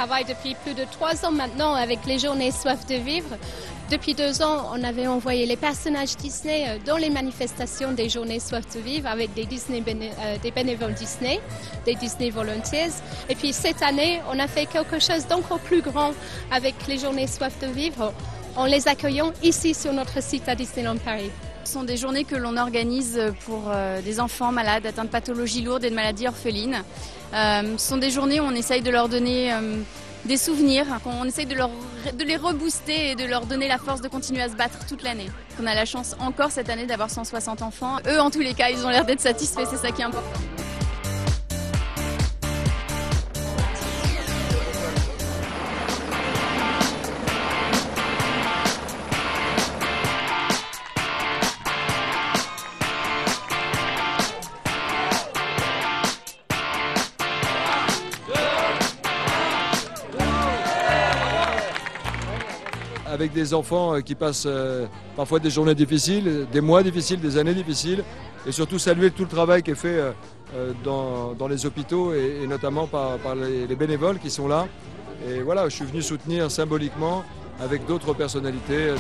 travaille depuis plus de 3 ans maintenant avec les Journées Soif de Vivre. Depuis 2 ans, on avait envoyé les personnages Disney dans les manifestations des Journées Soif de Vivre avec des bénévoles Disney, des Disney Volunteers. Et puis cette année, on a fait quelque chose d'encore plus grand avec les Journées Soif de Vivre en les accueillant ici sur notre site à Disneyland Paris. Ce sont des journées que l'on organise pour des enfants malades atteints de pathologies lourdes et de maladies orphelines. Ce sont des journées où on essaye de leur donner des souvenirs, on essaye de les rebooster et de leur donner la force de continuer à se battre toute l'année. On a la chance encore cette année d'avoir 160 enfants. Eux, en tous les cas, ils ont l'air d'être satisfaits, c'est ça qui est important. Avec des enfants qui passent parfois des journées difficiles, des mois difficiles, des années difficiles, et surtout saluer tout le travail qui est fait dans les hôpitaux et notamment par les bénévoles qui sont là. Et voilà, je suis venu soutenir symboliquement avec d'autres personnalités.